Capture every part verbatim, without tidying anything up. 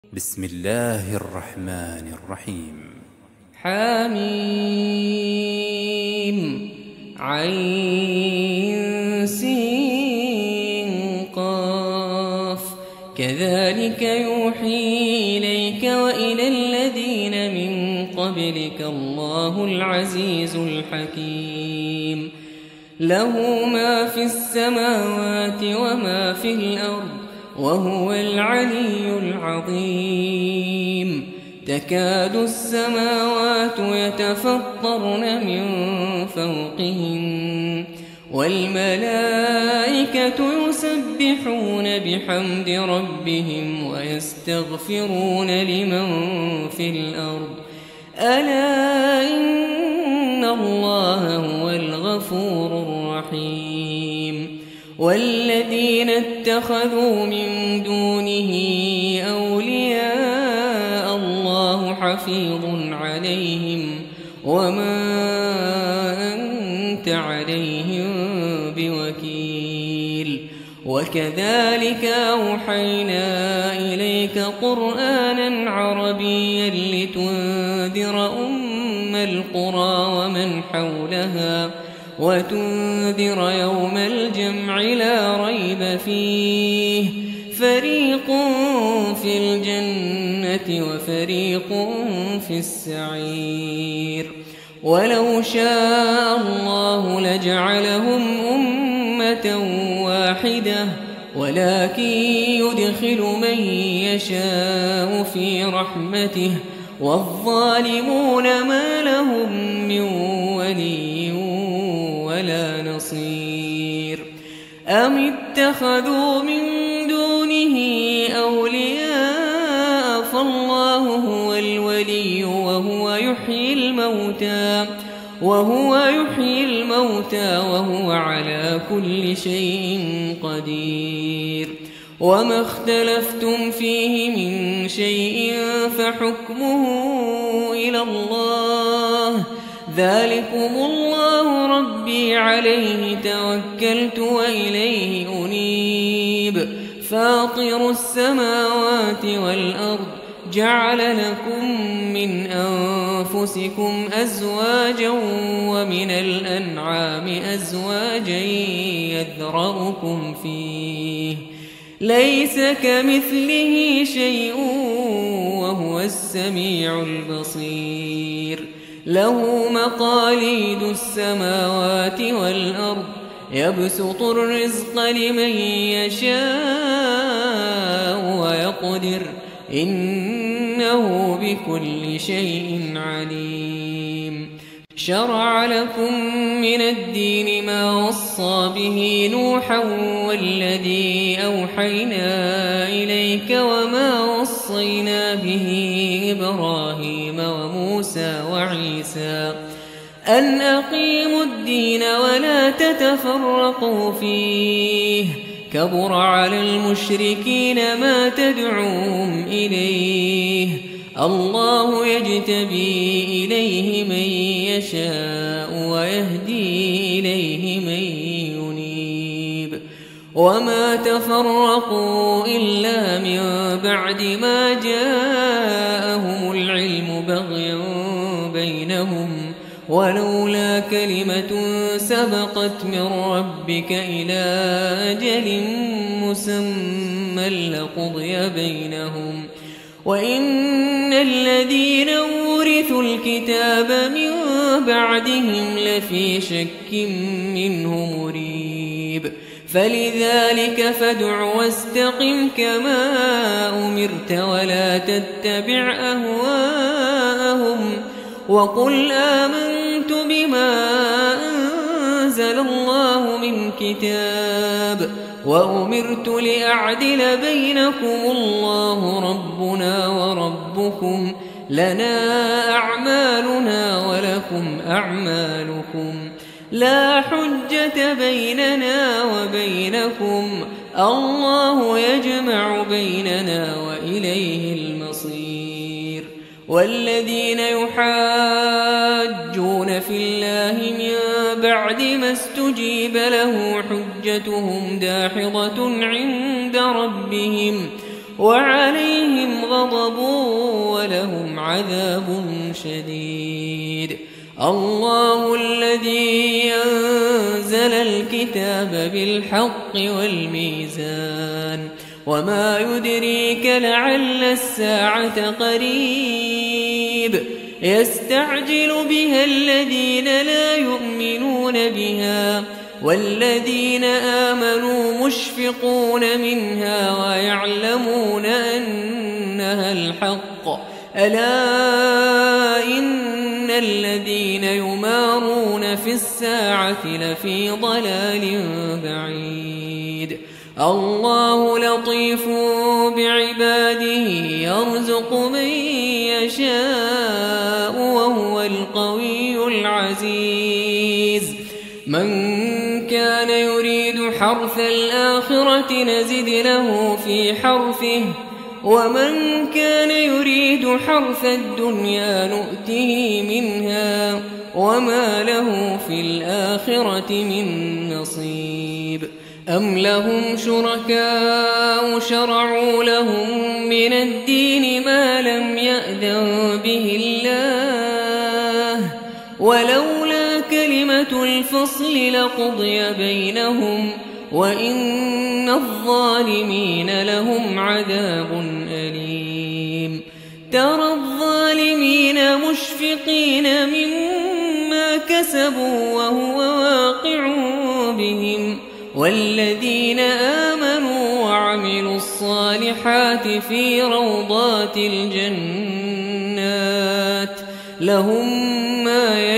بسم الله الرحمن الرحيم. حميم عين سين قاف كذلك يوحي إليك وإلى الذين من قبلك الله العزيز الحكيم. له ما في السماوات وما في الأرض وهو العلي العظيم. تكاد السماوات يتفطرن من فوقهن والملائكة يسبحون بحمد ربهم ويستغفرون لمن في الأرض ألا إن الله هو الغفور الرحيم. والذين اتخذوا من دونه أولياء الله حفيظ عليهم وما أنت عليهم بوكيل. وكذلك أوحينا إليك قرآنا عربيا لتنذر أم القرى ومن حولها وتنذر يوم الجمع لا ريب فيه فريق في الجنة وفريق في السعير. ولو شاء الله لجعلهم أمة واحدة ولكن يدخل من يشاء في رحمته والظالمون ما لهم من ولي ولا نصير. أم اتخذوا من دونه أولياء فالله هو الولي وهو يحيي الموتى وهو يحيي الموتى وهو على كل شيء قدير. وما اختلفتم فيه من شيء فحكمه إلى الله ذلكم الله ربي عليه توكلت وإليه أنيب. فاطر السماوات والأرض جعل لكم من أنفسكم أزواجا ومن الأنعام أزواجا يذرأكم فيه ليس كمثله شيء وهو السميع البصير. له مقاليد السماوات والأرض يبسط الرزق لمن يشاء ويقدر إنه بكل شيء عليم. شرع لكم من الدين ما وصى به نوحا والذي أوحينا إليك وما وصينا به إبراهيم وموسى وعيسى أن أقيموا الدين ولا تتفرقوا فيه كبر على المشركين ما تدعوهم إليه. الله يجتبي إليه من يشاء ويهدي إليه من ينيب. وما تفرقوا إلا من بعد ما جاءهم العلم بغيا بينهم ولولا كلمة سبقت من ربك إلى أجل مسمى لقضي بينهم وإن الذين أورثوا الكتاب من بعدهم لفي شك منه مريب. فلذلك فادع واستقم كما أمرت ولا تتبع أهواءهم وقل آمنت بما أنزل الله من كتاب وأمرت لأعدل بينكم الله ربنا وربكم لنا أعمالنا ولكم أعمالكم لا حجة بيننا وبينكم الله يجمع بيننا وإليه المصير. والذين يحاجون في الله من بعد ما استجيب له حجتهم داحضة عند ربهم وعليهم غضب ولهم عذاب شديد. الله الذي أنزل الكتاب بالحق والميزان وما يدريك لعل الساعة قريب يستعجل بها الذين لا يؤمنون بها والذين آمنوا مشفقون منها ويعلمون أنها الحق ألا إن الذين يمارون في الساعة لفي ضلال بعيد. الله لطيف بعباده يرزق من يشاء وهو القوي العزيز. من كان يريد حرث الآخرة نزد له في حرثه ومن كان يريد حرث الدنيا نؤته منها وما له في الآخرة من نصيب. أم لهم شركاء شرعوا لهم من الدين ما لم يأذن به الله ولولا كلمة الفصل لقضي بينهم وإن الظالمين لهم عذاب أليم. ترى الظالمين مشفقين مما كسبوا وهو واقع بهم والذين آمنوا وعملوا الصالحات في روضات الجنات لهم ما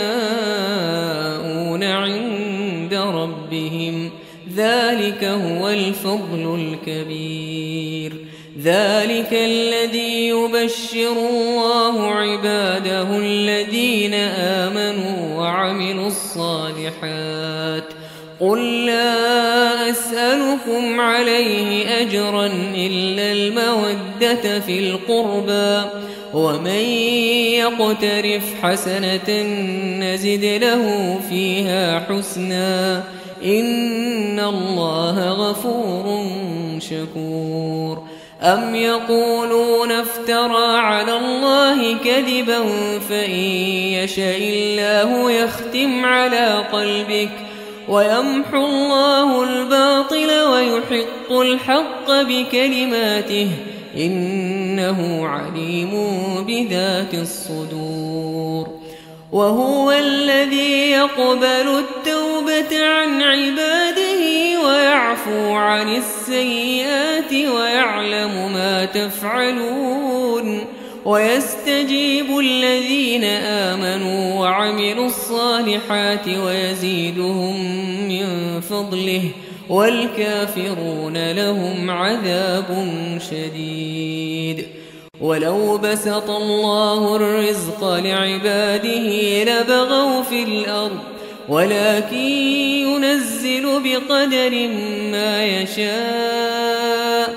يشاءون عند ربهم ذلك هو الفضل الكبير. ذلك الذي يبشر الله عباده الذين آمنوا وعملوا الصالحات. قل لا أسألكم عليه أجرا إلا المودة في القربى ومن يقترف حسنة نزد له فيها حسنا إن الله غفور شكور. أم يقولون افترى على الله كذبا فإن يشاء الله يختم على قلبك ويمحو الله الباطل ويحق الحق بكلماته إنه عليم بذات الصدور. وهو الذي يقبل التوبة عن عباده ويعفو عن السيئات ويعلم ما تفعلون ويستجيب الذين آمنوا وعملوا الصالحات ويزيدهم من فضله والكافرون لهم عذاب شديد. ولو بسط الله الرزق لعباده لبغوا في الأرض ولكن ينزل بقدر ما يشاء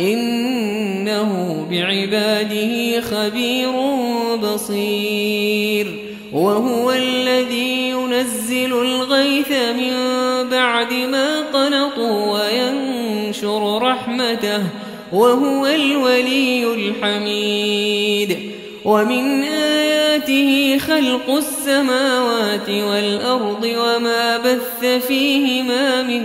إنه بعباده خبير بصير. وهو الذي ينزل الغيث من بعد ما قنطوا وينشر رحمته وهو الولي الحميد. ومن آياته خلق السماوات والأرض وما بث فيهما من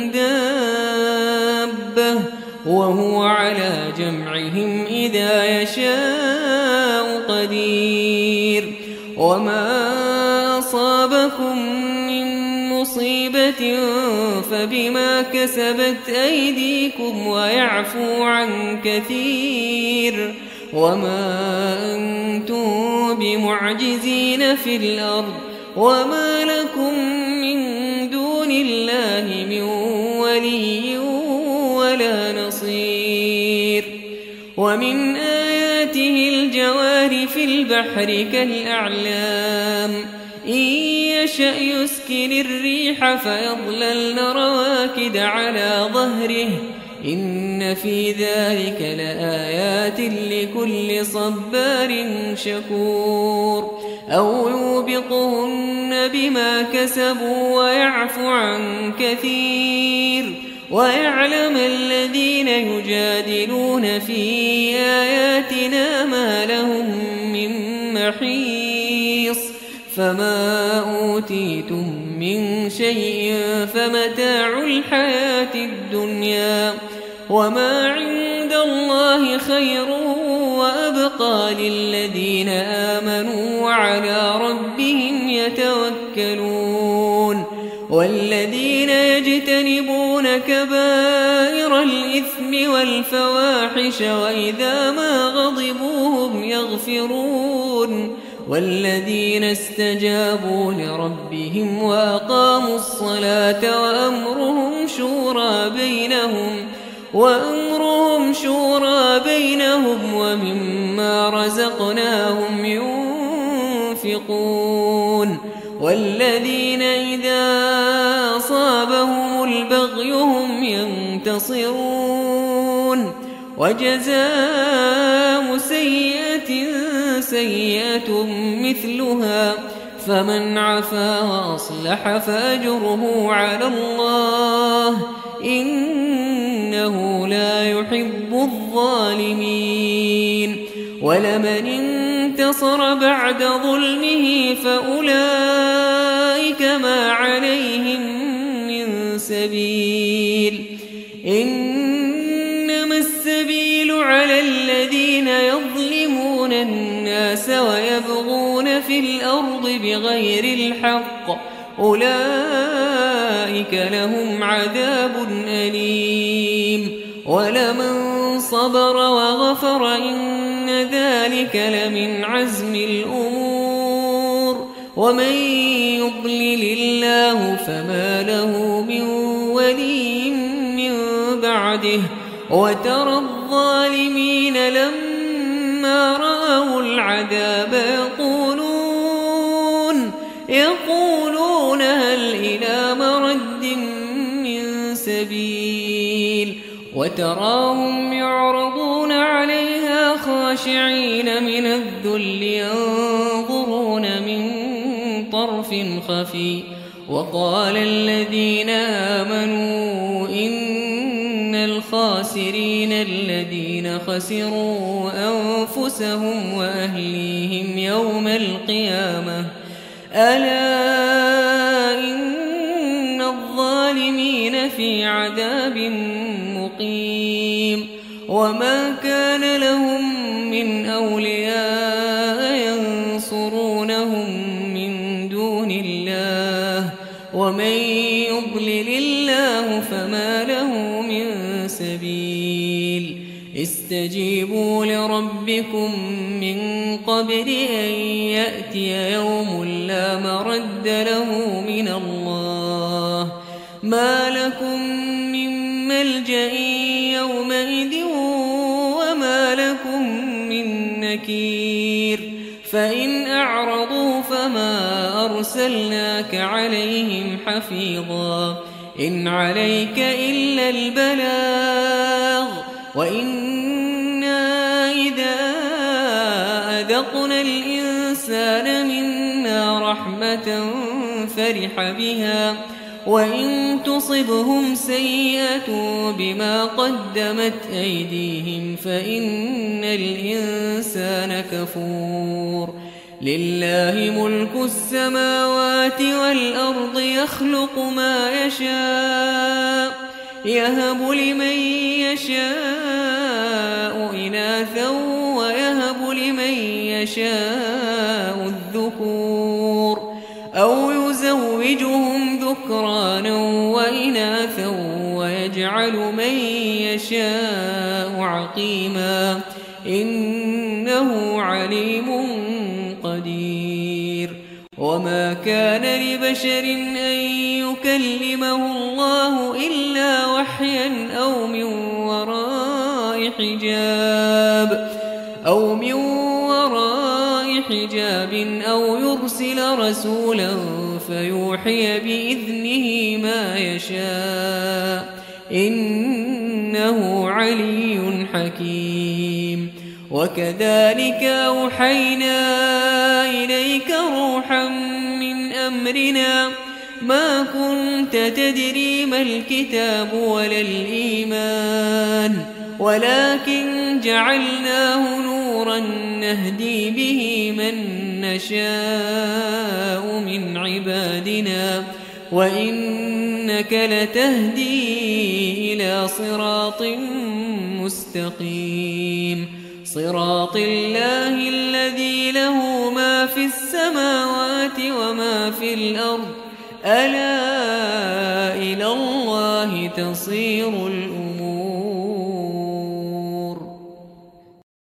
دابة وهو على جمعهم إذا يشاء قدير. وما أصابكم من مصيبة فبما كسبت أيديكم ويعفو عن كثير وما أنتم بمعجزين في الأرض وما لكم من دون الله من ولي ولا نصير. ومن آياته الجوار في البحر كالأعلام إن يشأ يسكن الريح فيظللن رواكد على ظهره إن في ذلك لآيات لكل صبار شكور. أو يوبقهن بما كسبوا ويعفو عن كثير ويعلم الذين يجادلون في آياتنا ما لهم من محيص فما أوتيتم من شيء فمتاع الحياة الدنيا وما عند الله خير وأبقى للذين آمنوا وعلى ربهم يتوكلون والذين يجتنبون كبائر الإثم والفواحش وإذا ما غضبوا هم يغفرون والذين استجابوا لربهم وأقاموا الصلاة وأمرهم شورى بينهم وأمرهم شورى بينهم ومما رزقناهم ينفقون والذين إذا أصابهم البغي هم ينتصرون وجزاء سيئة سيئة مثلها فمن عفا وأصلح فأجره على الله إنه لا يحب الظالمين ولمن انتصر بعد ظلمه فأولئك ما عليهم من سبيل إنما السبيل على الذين يظلمون الناس ويبغون في الأرض بغير الحق أولئك لهم عذاب أليم ولمن صبر وغفر إن ذلك لمن عزم الأمور ومن يضلل الله فما له من ولي من بعده وترى الظالمين لما رأوا العذاب يقولون يقولون هل إلى مرد من سبيل وتراهم يعرضون عليها خاشعين من الذل ينظرون من طرف خفي وقال الذين آمنوا إن الخاسرين الذين خسروا أنفسهم وأهليهم يوم القيامة ألا إن الظالمين في عذاب مقيم وما كان لهم من أولياء ينصرونهم من دون الله ومن يضلل الله فما له من سبيل استجيبوا لربكم من قبل أن يأتي يوم لا مرد له من الله ما لكم من ملجأ يومئذ وما لكم من نكير فإن أعرضوا فما أرسلناك عليهم حفيظا إن عليك إلا البلاغ وإنا إذا أذقنا الإنسان منا رحمة فرح بها وإن تصبهم سيئة بما قدمت أيديهم فإن الإنسان كفور لله ملك السماوات والأرض يخلق ما يشاء يهب لمن يشاء إناثا ويهب لمن يشاء الذكور أو يزوجهم ذكرانا وإناثا ويجعل من يشاء عقيما إنه عليم قدير وما كان لبشر أن يكلمه الله إلا وحيا أو من وراء حجاب أو من وراء حجاب أو يرسل رسولا فيوحي بإذنه ما يشاء إنه علي حكيم وكذلك أوحينا إليك روحا من أمرنا ما كنت تدري ما الكتاب ولا الإيمان ولكن جعلناه نورا نهدي به من نشاء من عبادنا وإنك لتهدي إلى صراط مستقيم صراط الله الذي له ما في السماوات وما في الأرض ألا إلى الله تصير الأمور.